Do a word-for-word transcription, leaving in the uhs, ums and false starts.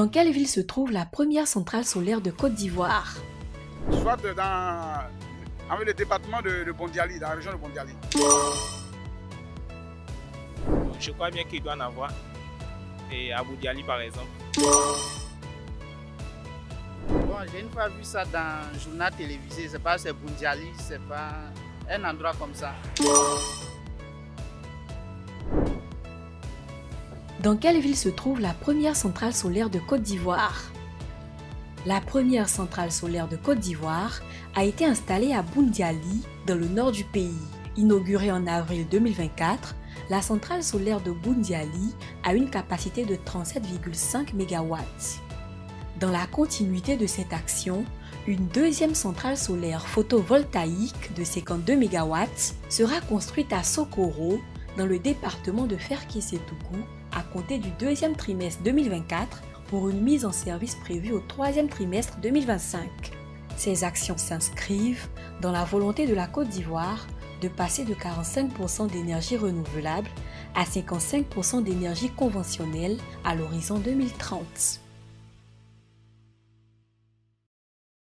Dans quelle ville se trouve la première centrale solaire de Côte d'Ivoire? Soit dans avec le département de, de Bondiali, dans la région de Bondiali. Je crois bien qu'il doit en avoir. Et à Bondiali par exemple. Bon, j'ai une fois vu ça dans un journal télévisé. C'est pas c'est Bondiali, c'est pas un endroit comme ça. Dans quelle ville se trouve la première centrale solaire de Côte d'Ivoire? La première centrale solaire de Côte d'Ivoire a été installée à Bondiali, dans le nord du pays. Inaugurée en avril deux mille vingt-quatre, la centrale solaire de Bondiali a une capacité de trente-sept virgule cinq mégawatts. Dans la continuité de cette action, une deuxième centrale solaire photovoltaïque de cinquante-deux mégawatts sera construite à Sokoro, dans le département de Ferkissétougou, à compter du deuxième trimestre deux mille vingt-quatre pour une mise en service prévue au troisième trimestre deux mille vingt-cinq. Ces actions s'inscrivent dans la volonté de la Côte d'Ivoire de passer de quarante-cinq pour cent d'énergie renouvelable à cinquante-cinq pour cent d'énergie conventionnelle à l'horizon deux mille trente.